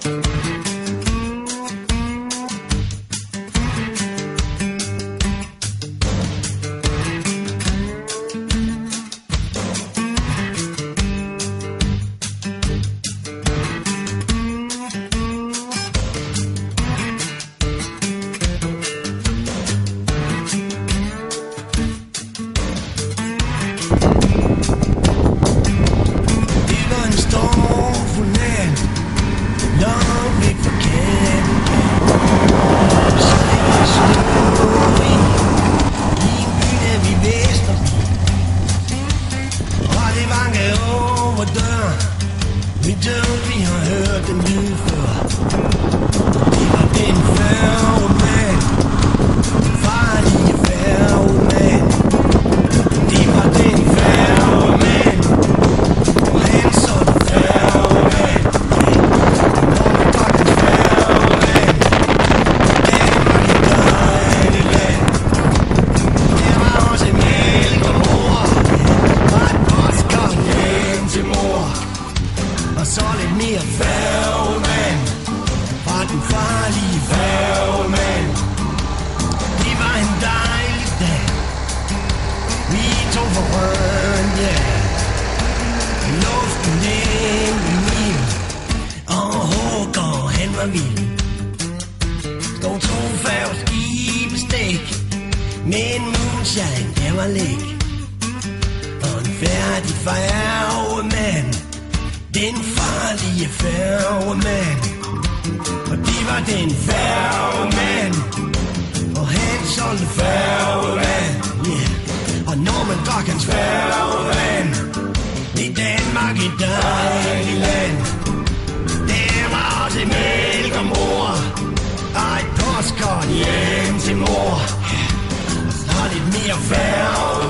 Vi har hørt den lyd før. Det var den færgemand, farlige færgemand. Det var den færgemand, og han sådan færgemand. Når man drak den færgemand, Danmark et dejligt land. Der var også en mælk og mor, og et postkort hjem til mor. Og så lidt mere færgemand fra den farlige færgemand. Det var en dejlig dag. Vi tog for røven, ja. Luften den blev mild, og Håker han var vild. Stod 2 færgeskibe stik, men moonshine der var læk. Og en færdig færgemand, den farlige færgemand. Og det var den færgemand, og han solgte færgevand, yeah. Og når man drak hans færgevand, i Danmark et dejligt land. Der var også mælk og mor, og et postkort hjem til mor. Og så lidt mere færgevand.